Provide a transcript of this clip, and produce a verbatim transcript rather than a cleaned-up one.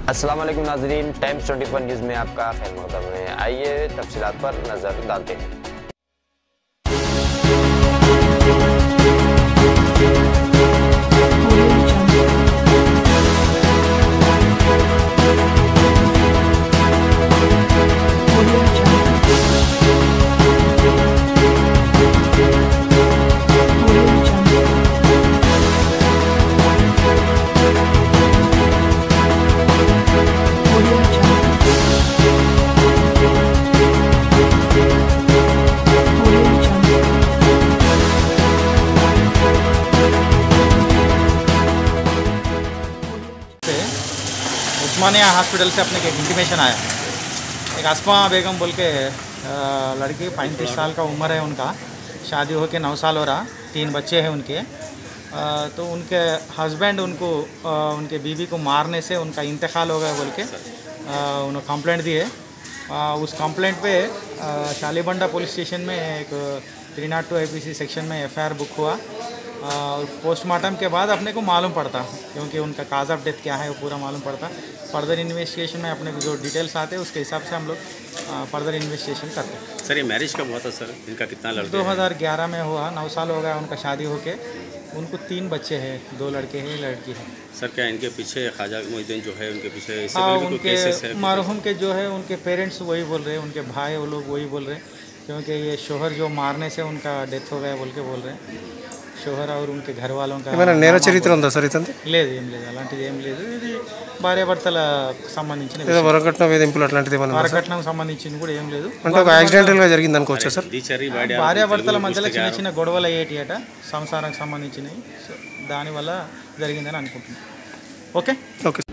अस्सलाम वालेकुम नाज़रीन, टाइम्स चौबीस न्यूज़ में आपका खैर मक़दम है। आइए तफसीलात पर नज़र डालते हैं। उस्मानिया हॉस्पिटल से अपने को एक इंटीमेशन आया, एक अस्मा बेगम बोल के लड़की पैंतीस साल का उम्र है उनका, शादी हो के नौ साल हो रहा, तीन बच्चे हैं उनके। तो उनके हस्बैंड उनको उनके बीवी को मारने से उनका इंतकाल हो गया बोल के उन्होंने कंप्लेंट दी है। उस कंप्लेंट पे शालीबंडा पुलिस स्टेशन में एक three not two I P C section में एफ आई आर बुक हुआ। पोस्टमार्टम के बाद अपने को मालूम पड़ता, क्योंकि उनका काज ऑफ डेथ क्या है वो पूरा मालूम पड़ता। फर्दर इन्वेस्टिगेशन में अपने को जो डिटेल्स आते हैं उसके हिसाब से हम लोग फर्दर इन्वेस्टिगेशन करते हैं। सर ये मैरिज कब हुआ था सर? इनका कितना लड़का? दो हज़ार ग्यारह में हुआ, नौ साल हो गया उनका शादी होके। उनको तीन बच्चे हैं, दो लड़के हैं, लड़की है। सर क्या इनके पीछे ख्वाजा मोहिउद्दीन जो है उनके पीछे इससे हाँ, पहले भी कोई केसेस है? उनके मरहूम के जो है उनके पेरेंट्स वही बोल रहे हैं, उनके भाई वो लोग वही बोल रहे हैं, क्योंकि ये शोहर जो मारने से उनका डेथ हो गया बोल के बोल रहे हैं। शोहर और उनके घर वालों का నేర చరిత్ర ఉందా సార్ ఇతంది? లేదు, ఏం లేదు, అలాంటిది ఏం లేదు। ఇది భార్యాభర్తల సంబంధించిన ఏదో వరకట్న వేధింపులు అట్లాంటిది ఏమన్నా ఉందా? వరకట్నం సంబంధించింది కూడా ఏం లేదు। అంటే ఒక యాక్సిడెంటల్ గా జరిగింది అనుకోవచ్చా సార్? దిచరి భార్య భార్యాభర్తల మధ్యలో చిన్న చిన్న గొడవలు అయ్యేటి అట, సంసారానికి సంబంధించినవి, సో దానివల్ల జరిగిందని అనుకుంటున్నాను। Okay okay